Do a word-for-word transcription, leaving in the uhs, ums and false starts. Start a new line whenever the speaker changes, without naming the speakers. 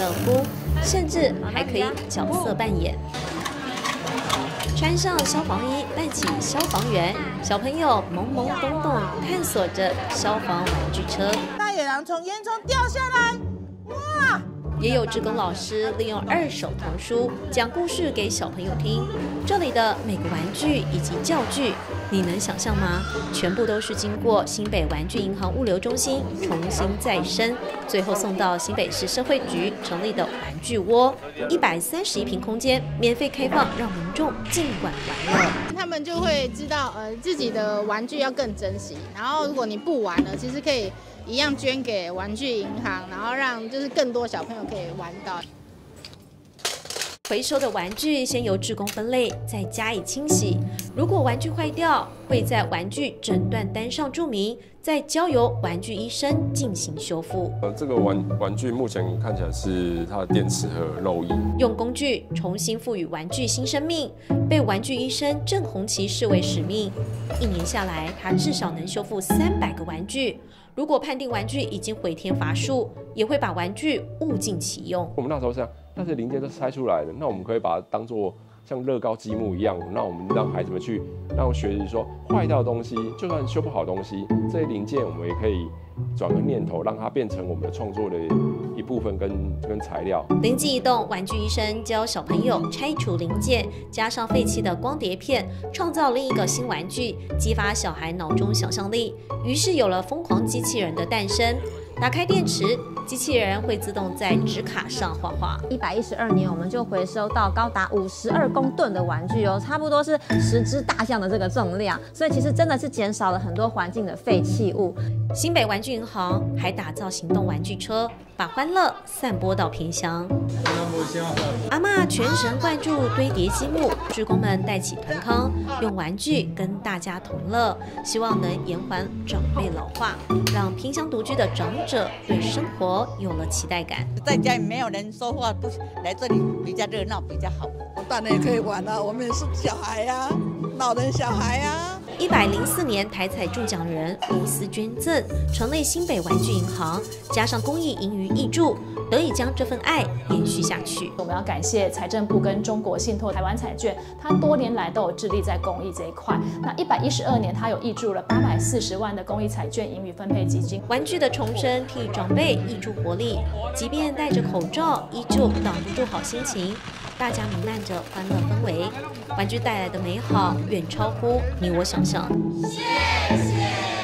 乐乎，甚至还可以角色扮演。穿上消防衣，扮起消防员，小朋友懵懵懂懂探索着消防玩具车。
那有人从烟囱掉下来，哇！
也有志工老师利用二手童书讲故事给小朋友听。这里的每个玩具以及教具，你能想象吗？全部都是经过新北玩具银行物流中心重新再生，最后送到新北市社会局成立的玩具窝，一百三十一平空间免费开放，让民众尽管玩乐。
他们就会知道，呃，自己的玩具要更珍惜。然后，如果你不玩了，其实可以一样捐给玩具银行，然后让就是更多小朋友可以玩到。
回收的玩具先由志工分类，再加以清洗。如果玩具坏掉，会在玩具诊断单上注明，再交由玩具医生进行修复。
呃，这个玩玩具目前看起来是它的电池和漏液。
用工具重新赋予玩具新生命，被玩具医生郑红旗视为使命。一年下来，他至少能修复三百个玩具。如果判定玩具已经毁天乏术，也会把玩具物尽其用。
我们那时候是这样，那些零件都拆出来了，那我们可以把它当做像乐高积木一样，那我们让孩子们去让学习说，坏掉的东西，就算修不好的东西，这些零件我们也可以转个念头，让它变成我们的创作的一部分跟跟材料。
灵机一动，玩具医生教小朋友拆除零件，加上废弃的光碟片，创造另一个新玩具，激发小孩脑中想象力。于是有了疯狂机器人的诞生。打开电池，机器人会自动在纸卡上画画。
一百一十二年，我们就回收到高达五十二公吨的玩具哦，差不多是十只大象的这个重量，所以其实真的是减少了很多环境的废弃物。
新北玩具银行还打造行动玩具车，把欢乐散播到偏乡。阿嬷全神贯注堆叠积木，志工们带起团康，用玩具跟大家同乐，希望能延缓长辈老化，让偏乡独居的长者对生活有了期待感。
在家里没有人说话，不来这里比较热闹，比较好。我当然也可以玩啊，我们也是小孩呀、啊，老人小孩呀、啊。
一百零四年台彩中奖人无私捐赠，成立新北玩具银行，加上公益盈余挹注，得以将这份爱延续下去。
我们要感谢财政部跟中国信托台湾彩券，它多年来都有致力在公益这一块。那一百一十二年，它有挹注了八百四十万的公益彩券盈余分配基金。
玩具的重生替长辈挹注活力，即便戴着口罩，依旧挡不住好心情。大家弥漫着欢乐氛围，玩具带来的美好远超乎你我想象。谢谢。